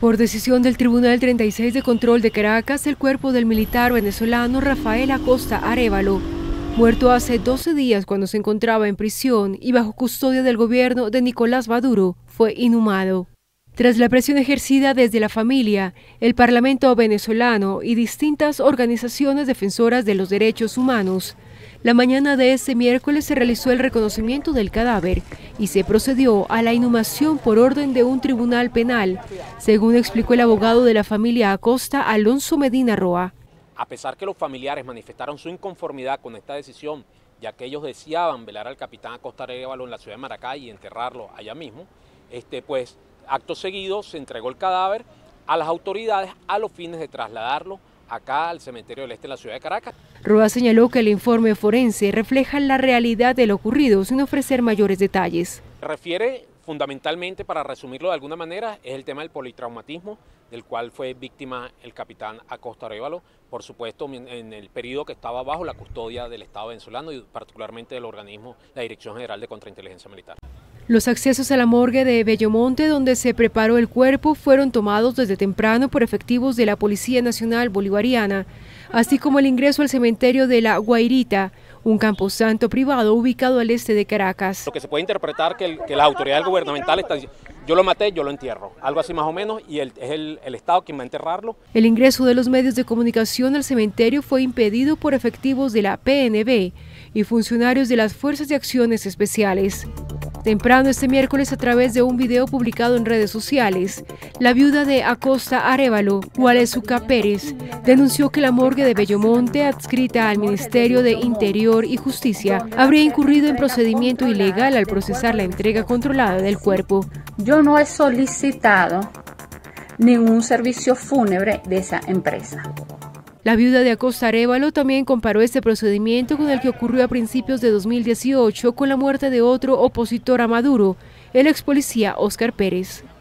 Por decisión del Tribunal 36 de Control de Caracas, el cuerpo del militar venezolano Rafael Acosta Arévalo, muerto hace 12 días cuando se encontraba en prisión y bajo custodia del gobierno de Nicolás Maduro, fue inhumado. Tras la presión ejercida desde la familia, el Parlamento venezolano y distintas organizaciones defensoras de los derechos humanos, la mañana de este miércoles se realizó el reconocimiento del cadáver y se procedió a la inhumación por orden de un tribunal penal, según explicó el abogado de la familia Acosta, Alonso Medina Roa. A pesar que los familiares manifestaron su inconformidad con esta decisión, ya que ellos deseaban velar al capitán Acosta Arévalo en la ciudad de Maracay y enterrarlo allá mismo, pues acto seguido se entregó el cadáver a las autoridades a los fines de trasladarlo acá al cementerio del Este de la ciudad de Caracas. Roa señaló que el informe forense refleja la realidad de lo ocurrido sin ofrecer mayores detalles. Se refiere fundamentalmente, para resumirlo de alguna manera, es el tema del politraumatismo del cual fue víctima el capitán Acosta Arévalo, por supuesto en el periodo que estaba bajo la custodia del Estado venezolano y particularmente del organismo, la Dirección General de Contrainteligencia Militar. Los accesos a la morgue de Bellomonte, donde se preparó el cuerpo, fueron tomados desde temprano por efectivos de la Policía Nacional Bolivariana, así como el ingreso al cementerio de La Guairita, un camposanto privado ubicado al este de Caracas. Lo que se puede interpretar que las autoridades gubernamentales están diciendo, yo lo maté, yo lo entierro, algo así más o menos, y es el Estado quien va a enterrarlo. El ingreso de los medios de comunicación al cementerio fue impedido por efectivos de la PNB y funcionarios de las Fuerzas de Acciones Especiales. Temprano este miércoles, a través de un video publicado en redes sociales, la viuda de Acosta Arévalo, Gualezuca Pérez, denunció que la morgue de Bellomonte, adscrita al Ministerio de Interior y Justicia, habría incurrido en procedimiento ilegal al procesar la entrega controlada del cuerpo. Yo no he solicitado ningún servicio fúnebre de esa empresa. La viuda de Acosta Arévalo también comparó este procedimiento con el que ocurrió a principios de 2018 con la muerte de otro opositor a Maduro, el ex policía Óscar Pérez.